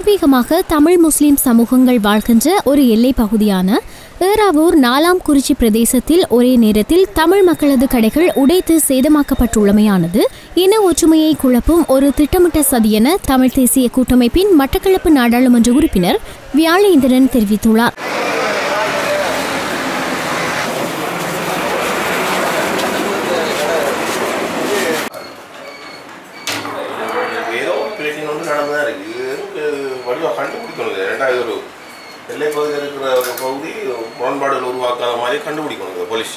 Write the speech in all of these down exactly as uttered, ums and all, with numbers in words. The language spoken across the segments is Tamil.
பூர்வீகமாக தமிழ் முஸ்லிம் சமூகங்கள் வாழ்கின்ற ஒரு எல்லை பகுதியான ஏறாவூர் நாலாம் குறிச்சி பிரதேசத்தில் ஒரே நேரத்தில் தமிழ் மக்களது கடைகள் உடைத்து சேதமாக்கப்பட்டுள்ளமையானது இன ஒற்றுமையை குழப்பும் ஒரு திட்டமிட்ட சதி என தமிழ் தேசிய கூட்டமைப்பின் மட்டக்களப்பு நாடாளுமன்ற உறுப்பினர் வியாழேந்திரன் தெரிவித்துள்ளார். ஒரு எல்லை பகுதியில் இருக்கிற ஒரு பகுதி முரண்பாடுகள் உருவாக்காத மாதிரி கண்டுபிடிக்கணும் போலீஸ்.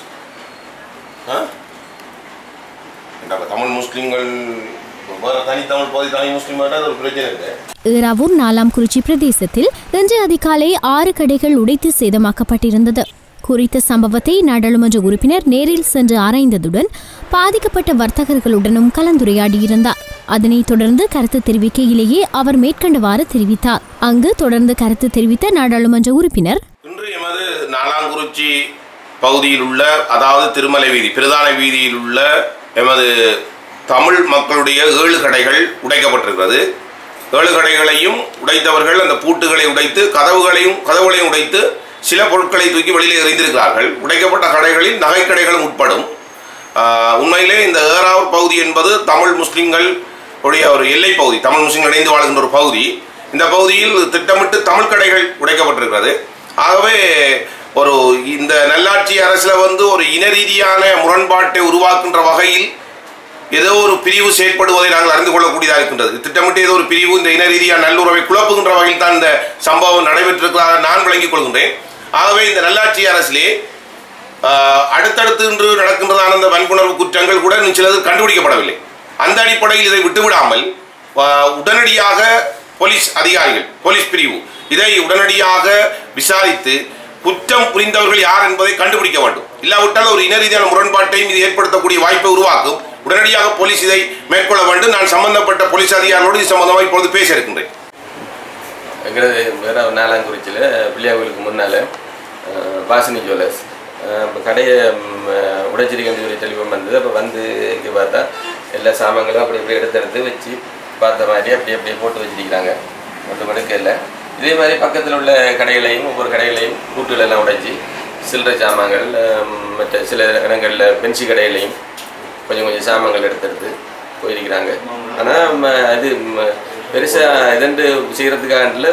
தமிழ் முஸ்லிம்கள் தனித்தமிழ் பகுதி தனி முஸ்லிம் ஒரு பிரச்சனை இருக்கு. ஏறாவூர் நாலாம் குறிச்சி பிரதேசத்தில் இன்று அதிகாலை ஆறு கடைகள் உடைத்து சேதமாக்கப்பட்டிருந்தது. குறித்த சம்பவத்தை நாடாளுமன்ற உறுப்பினர் நேரில் சென்று ஆராய்ந்ததுடன் பாதிக்கப்பட்ட வர்த்தகர்களுடனும் கலந்துரையாடியிருந்தார். அதனைத் தொடர்ந்து கருத்து தெரிவிக்கையிலேயே அவர் மேற்கண்டவாறு தெரிவித்தார். அங்கு தொடர்ந்து கருத்து தெரிவித்த நாடாளுமன்ற உறுப்பினர், இன்று எமது நாலாங்குறிச்சி பகுதியில் உள்ள, அதாவது திருமலை வீதி பிரதான வீதியில் உள்ள எமது தமிழ் மக்களுடைய ஏழு கடைகள் உடைக்கப்பட்டிருக்கிறது. ஏழு கடைகளையும் உடைத்தவர்கள் அந்த பூட்டுகளை உடைத்து கதவுகளையும் கதவுகளையும் உடைத்து சில பொருட்களை தூக்கி வெளியில் எறிந்திருக்கிறார்கள். உடைக்கப்பட்ட கடைகளில் நகைக்கடைகளும் உட்படும். உண்மையிலே இந்த ஏறாவூர் பகுதி என்பது தமிழ் முஸ்லிம்கள் உடைய ஒரு எல்லை பகுதி, தமிழ் முஸ்லிம்கள் இணைந்து வாழ்கின்ற ஒரு பகுதி. இந்த பகுதியில் திட்டமிட்டு தமிழ் கடைகள் உடைக்கப்பட்டிருக்கிறது. ஆகவே ஒரு இந்த நல்லாட்சி அரசில் வந்து ஒரு இன ரீதியான முரண்பாட்டை உருவாக்குகின்ற வகையில் ஏதோ ஒரு பிரிவு செயற்படுவதை நாங்கள் அறிந்து கொள்ளக்கூடியதாக இருக்கின்றது. திட்டமிட்டு ஏதோ ஒரு பிரிவு இந்த இன ரீதியான நல்லுறவை குழப்புகின்ற வகையில் தான் இந்த சம்பவம் நடைபெற்றிருக்கிறதாக நான் விளங்கிக் கொள்கின்றேன். ஆகவே இந்த நல்லாட்சி அரசிலே அடுத்தடுத்து இன்று நடக்கின்றதான இந்த வன்புணர்வு குற்றங்கள் கூட சிலது கண்டுபிடிக்கப்படவில்லை. அந்த அடிப்படையில் இதை விட்டுவிடாமல் உடனடியாக போலீஸ் அதிகாரிகள், போலீஸ் பிரிவு இதை உடனடியாக விசாரித்து குற்றம் புரிந்தவர்கள் யார் என்பதை கண்டுபிடிக்க வேண்டும். இல்லாவிட்டால் ஒரு இன ரீதியான முரண்பாட்டையும் இது ஏற்படுத்தக்கூடிய வாய்ப்பை உருவாக்கும். உடனடியாக போலீஸ் இதை மேற்கொள்ள வேண்டும். நான் சம்பந்தப்பட்ட போலீஸ் அதிகாரிகளோடு இது சம்பந்தமாக இப்பொழுது பேச இருக்கின்றேன். எங்களது வேற நாலாங்குறிச்சியில் பிள்ளையாவுக்கு முன்னால் பாசினி ஜுவல்லர்ஸ் இப்போ கடையை உடைச்சிருக்கேன்னு சொல்லி தெளிவம் வந்தது. அப்போ வந்து இங்கே பார்த்தா எல்லா சாமான்களும் அப்படி இப்படி எடுத்து எடுத்து வச்சு பார்த்த மாதிரி அப்படி அப்படியே போட்டு வச்சிருக்கிறாங்க. ஒன்று மணிக்கு இல்லை. இதே மாதிரி பக்கத்தில் உள்ள கடைகளையும் ஒவ்வொரு கடைகளையும் கூட்டுகளெல்லாம் உடைச்சி சில்லறை சாமான்கள் மற்ற சில இடங்களில் பென்சி கடைகளையும் கொஞ்சம் கொஞ்சம் சாமான்கள் எடுத்து எடுத்து போயிருக்கிறாங்க. ஆனால் இது பெருசாக இதண்டு செய்கிறதுக்காக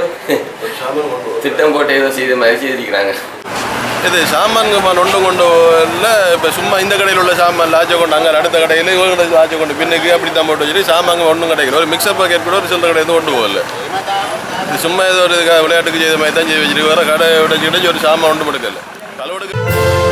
திட்டம் போட்டு ஏதோ செய்த மாதிரி செய்திருக்கிறாங்க. இது சாமான்கள் ஒன்றும் கொண்டு இல்லை. இப்போ சும்மா இந்த கடையில் உள்ள சாமான் லாச்சை கொண்டு அங்கே அடுத்த கடையில் இவங்க கடை லாச்சை கொண்டு பின்னுக்கு அப்படி தான் போட்டு வச்சுட்டு சாமான்கள் ஒன்றும் கிடைக்கல. ஒரு மிக்சர் பாக்கெட் கூட ஒரு சில்லறை கடை எதுவும் கொண்டு போகல. இது சும்மா ஏதோ ஒரு விளையாட்டுக்கு செய்த மாதிரி தான் செய்து வச்சுட்டு வர கடை உடைச்சிக்கிட்டு ஒரு சாமான் ஒன்றும் எடுக்கல. கலவடுக்கு